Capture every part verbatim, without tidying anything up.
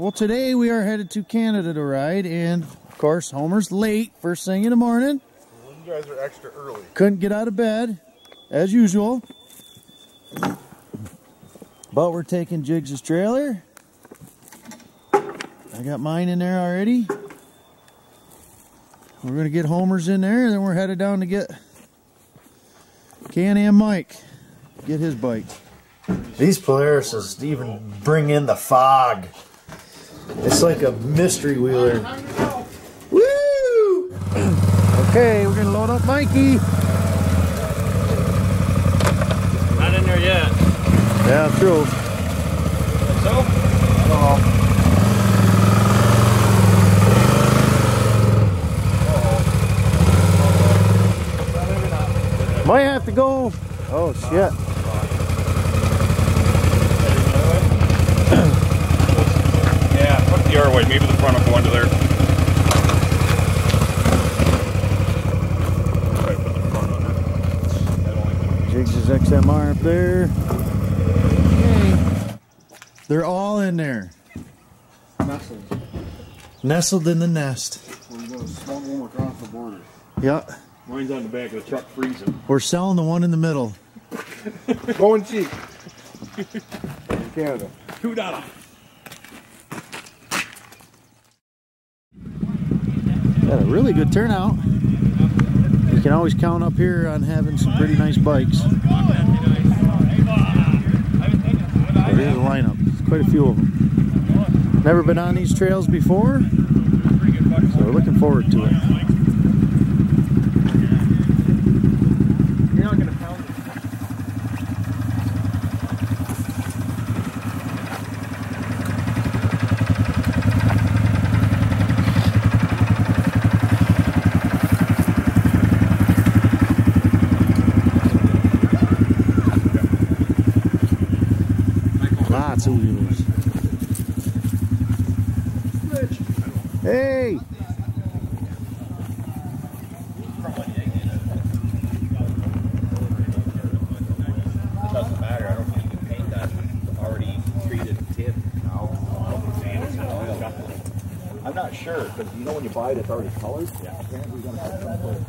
Well, today we are headed to Canada to ride, and of course, Homer's late first thing in the morning. Well, you guys are extra early. Couldn't get out of bed, as usual. But we're taking Jiggs' trailer. I got mine in there already. We're going to get Homer's in there, and then we're headed down to get Can-Am Mike. Get his bike. These Polarises even bring in the fog. It's like a mystery wheeler. Woo! Okay, we're gonna load up Mikey. Not in there yet. Yeah, true. So? Uh-oh. Uh-oh. Might have to go. Oh shit. Yeah, put the other way. Maybe the front will go under there. Jiggs' X M R up there. Okay. They're all in there. Nestled. Nestled in the nest. We're going to smuggle them across the border. Yeah. Mine's on the back of the truck freezing. We're selling the one in the middle. Going cheap. In Canada. Two dollars. Got a really good turnout. You can always count up here on having some pretty nice bikes. So here's the lineup. There's quite a few of them. Never been on these trails before, so we're looking forward to it. You're not going to pound it. Lots of wheelers. Hey! Doesn't matter. I don't think you can paint that already treated tin. I'm not sure, because you know when you buy it, it's already colored. Yeah. Apparently, you're going to put some sort of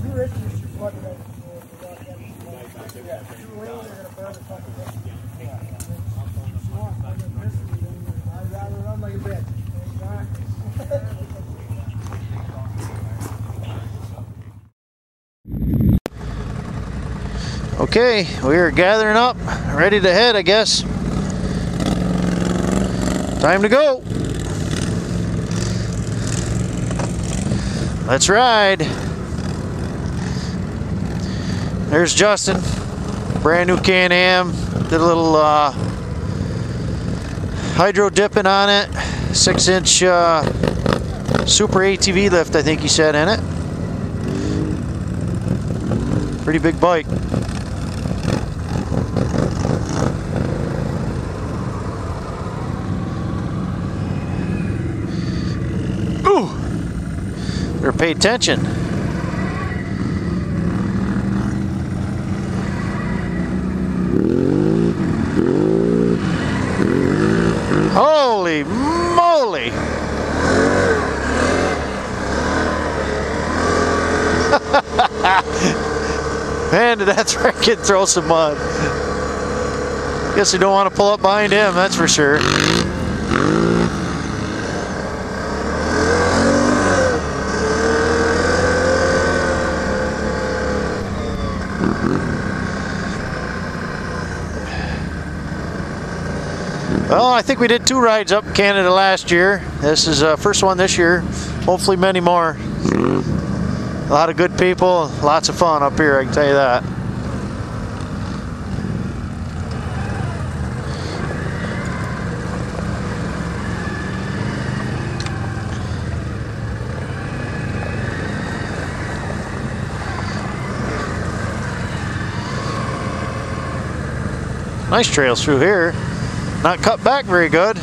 Okay, we are gathering up, ready to head, I guess. Time to go. Let's ride. There's Justin, brand new Can-Am. Did a little uh, hydro dipping on it. Six inch uh, super A T V lift, I think he said, in it. Pretty big bike. Ooh! Better pay attention. Holy moly! Man, did that frickin' throw some mud. Guess you don't want to pull up behind him, that's for sure. Well, I think we did two rides up Canada last year. This is the uh, first one this year. Hopefully many more. A lot of good people, lots of fun up here, I can tell you that. Nice trails through here. Not cut back very good.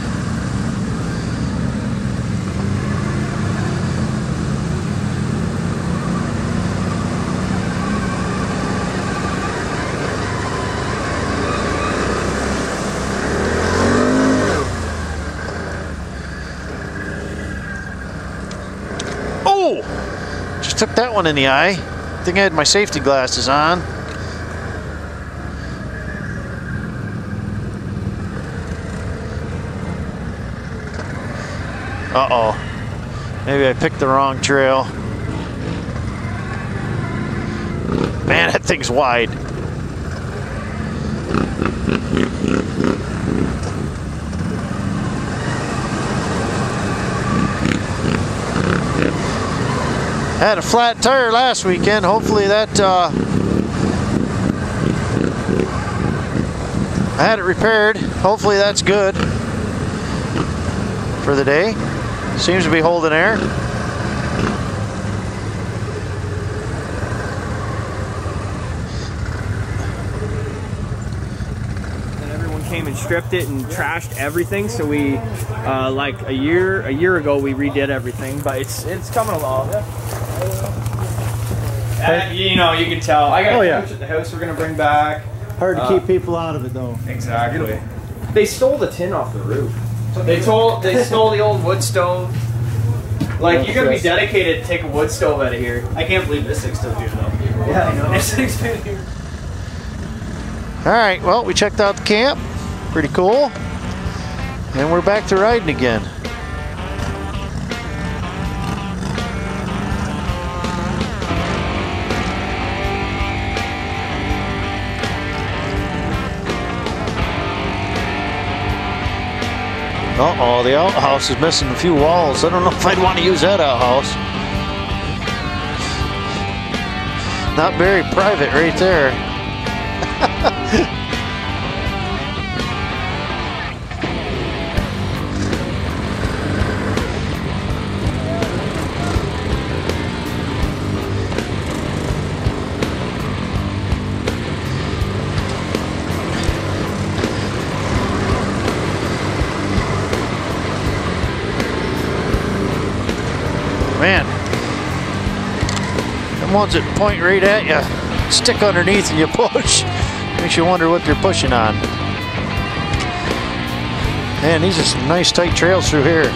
took that one in the eye. I think I had my safety glasses on. Uh-oh. Maybe I picked the wrong trail. Man, that thing's wide. I had a flat tire last weekend. Hopefully that uh, I had it repaired. Hopefully that's good for the day. Seems to be holding air. And everyone came and stripped it and trashed everything. So we, uh, like a year a year ago, we redid everything. But it's it's coming along. And, you know, you can tell. I got Oh, a yeah. couch at the house we're gonna bring back. Hard to Uh, keep people out of it, though. Exactly. They stole the tin off the roof. They told they stole the old wood stove. Like, you're gonna be dedicated to take a wood stove out of here. I can't believe this thing's still here though. Yeah, I know. This thing's been here. All right, well, we checked out the camp. Pretty cool. And we're back to riding again. Uh-oh, the outhouse is missing a few walls. I don't know if I'd want to use that outhouse. Not very private right there. Man, them ones that point right at you, stick underneath and you push. Makes you wonder what they're pushing on. Man, these are some nice tight trails through here.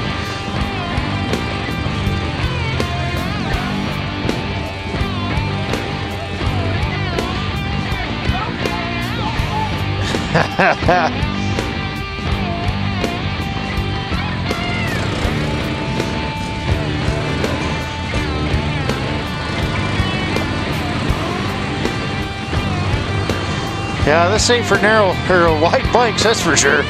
Yeah, this ain't for narrow or wide bikes, that's for sure.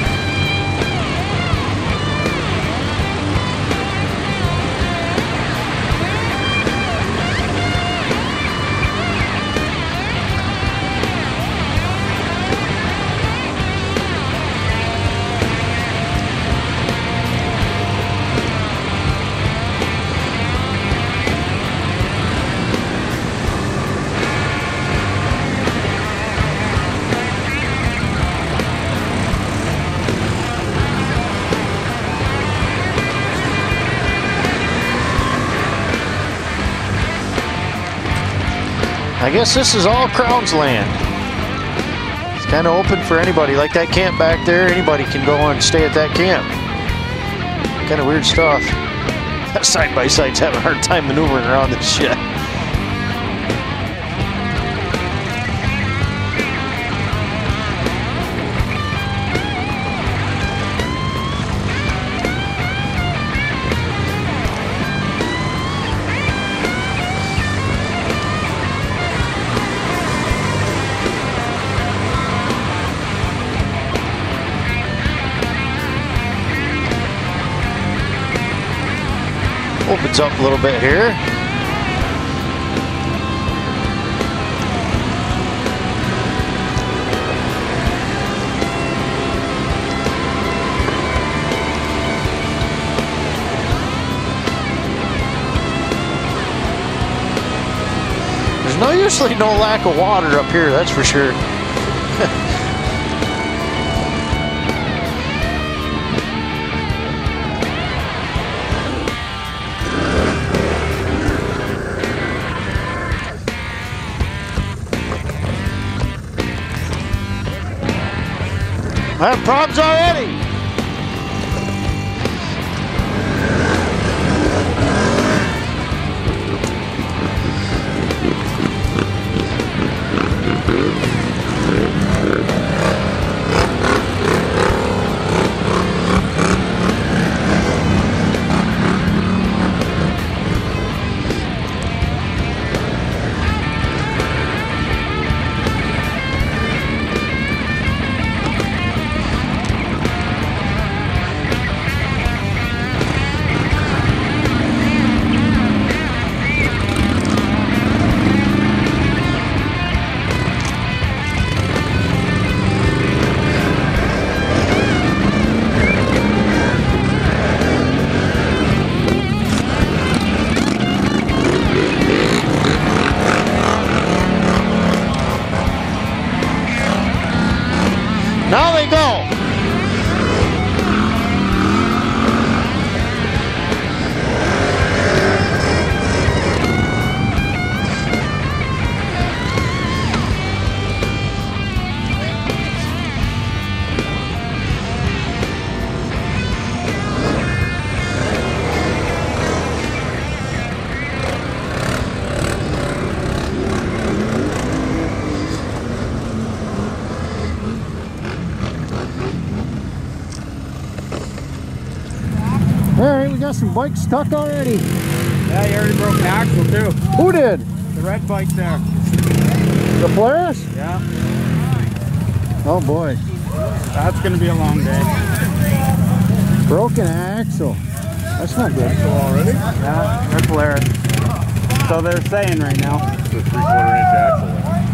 I guess this is all Crown's land. It's kind of open for anybody. Like that camp back there, anybody can go and stay at that camp. Kind of weird stuff. That side-by-side's having a hard time maneuvering around this shit. Opens up a little bit here. There's no usually no lack of water up here, that's for sure. I have problems already. got some bikes stuck already. Yeah, you already broke an axle too. Who did? The red bike there. The Polaris? Yeah. Oh boy. That's gonna be a long day. Broken axle. That's not good. Axle already? Yeah, they're Polaris. So they're saying right now. It's a three quarter inch axle.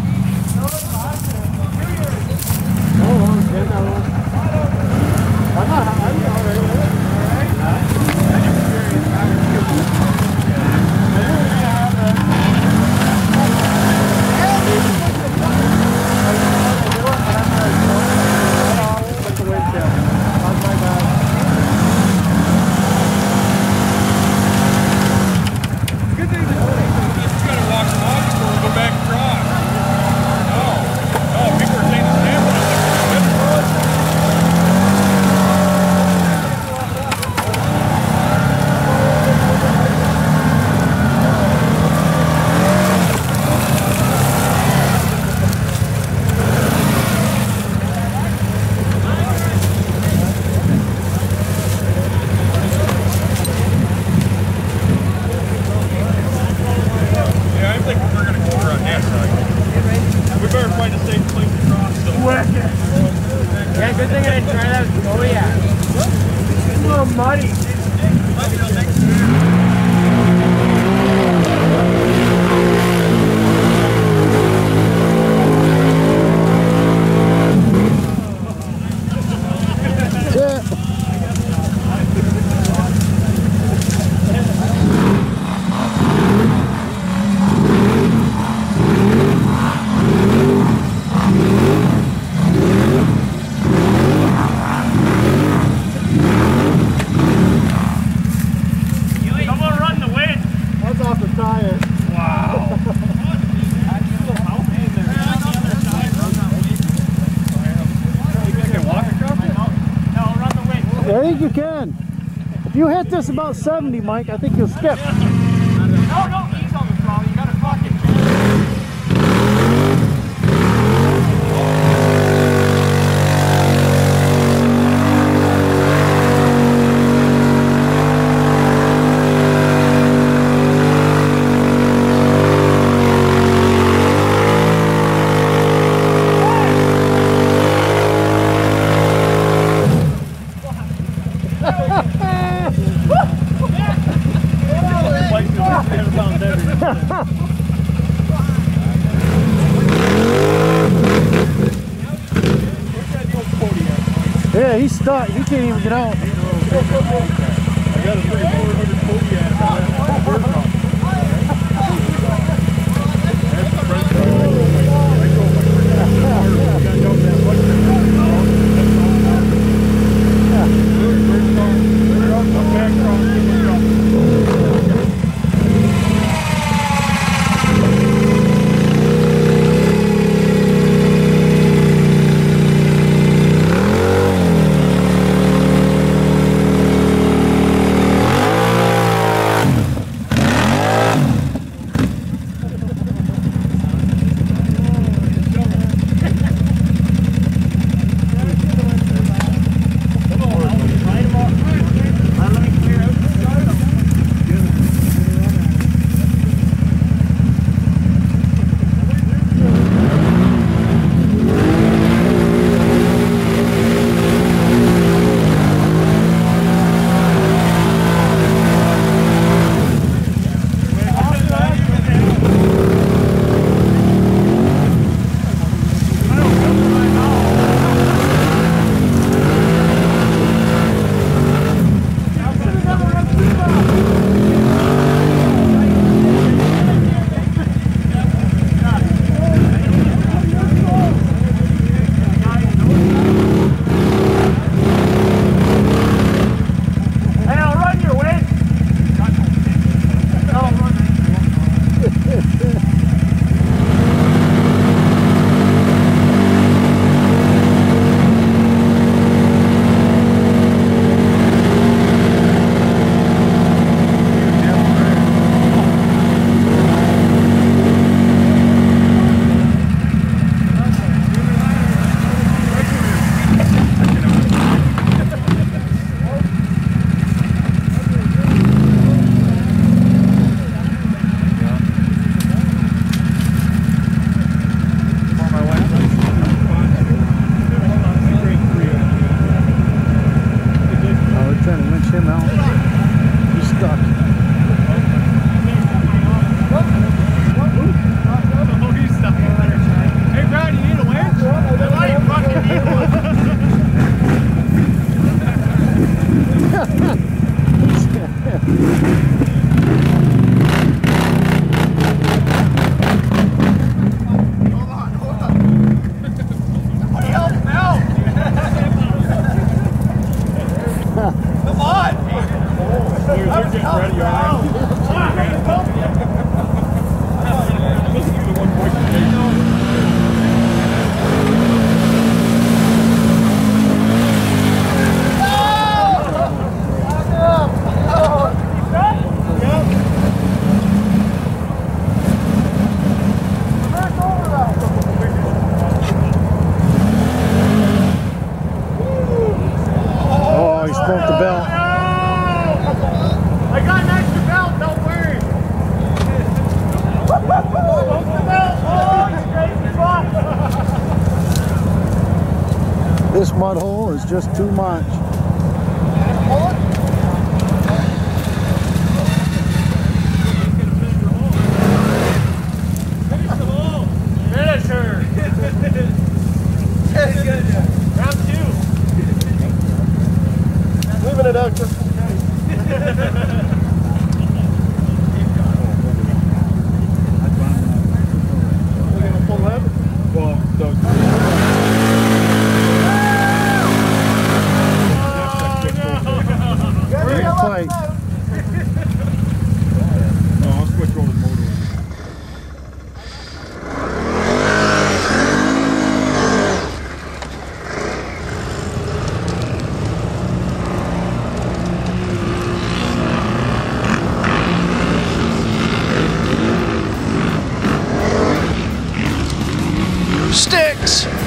Yeah, good thing I didn't try that. Oh yeah. It's a little muddy. I think you can. If you hit this about seventy, Mike, I think you'll skip. No, no, ease on the throttle. You gotta fucking Yeah, he's stuck. He can't even get out. I got a thirty-four hundred Kodiak. This mud hole is just too much. Finisher! Round two! Leaving it out just in case. We're gonna pull that? Well, Doug. Ready to fight. No, I'll switch over the motor. Sticks!